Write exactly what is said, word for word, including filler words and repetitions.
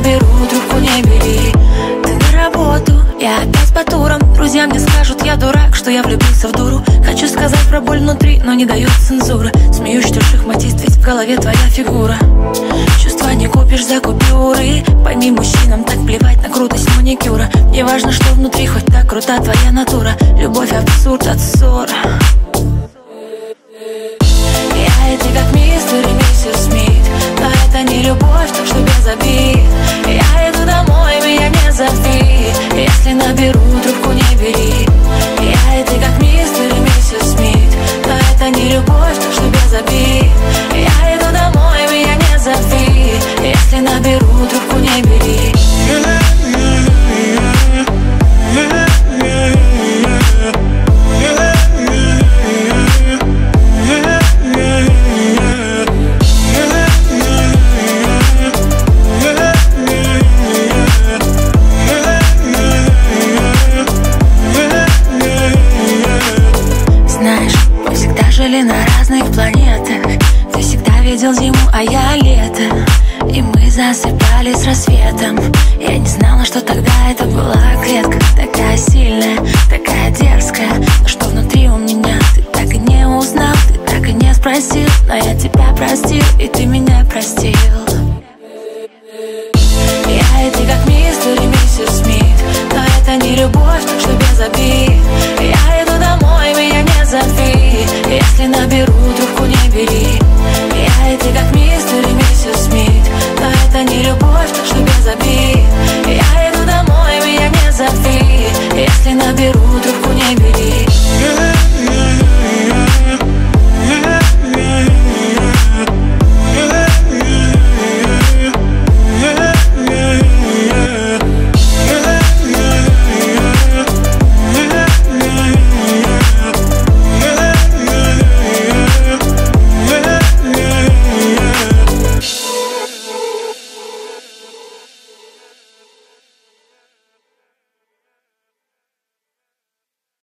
наберу, трубку не бери. Ты на работу, я опять по турам. Друзья мне скажут, я дурак, что я влюбился в дуру. Хочу сказать про боль внутри, но не дает цензура. Смеюсь, что шахматист, ведь в голове твоя фигура. Чувства не купишь за купюры. Пойми, мужчинам так плевать на крутость маникюра. Не важно, что внутри, хоть так крута твоя натура. Любовь абсурд от ссора. Я и ты как мистер и миссис Смит, но это не любовь, так что без обид. Я иду домой, меня не зови. Если наберу, трубку не бери. Я и ты как мистер и миссис Смит, но это не любовь, так что без обид. Я иду домой, меня не зови. Если наберу, трубку не бери. Жили на разных планетах. Ты всегда видел зиму, а я лето. И мы засыпали с рассветом. Я не знала, что тогда это была клетка. Такая сильная, такая дерзкая. Но что внутри у меня, ты так и не узнал. Ты так и не спросил, но я тебя простил, и ты меня простил. Я и ты как мистер и миссис Смит, но это не любовь, так что без обид. Я иду домой, меня не зови. Если наберу, трубку не бери. Я и ты как мистер и миссис Смит, но это не любовь, так что без обид. Я иду домой, меня не зови. Если наберу, трубку не бери.